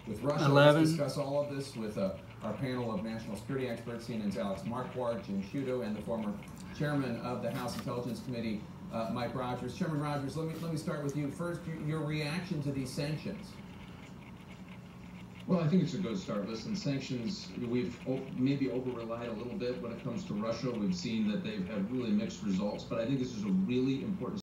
with Russia. 11. Let's discuss all of this with our panel of national security experts, CNN's Alex Marquardt, Jim Sciutto, and the former chairman of the House Intelligence Committee, Mike Rogers. Chairman Rogers, let me start with you. First, your reaction to these sanctions. Well, I think it's a good start. Listen, sanctions, we've maybe over-relied a little bit when it comes to Russia. We've seen that they've had really mixed results, but I think this is a really important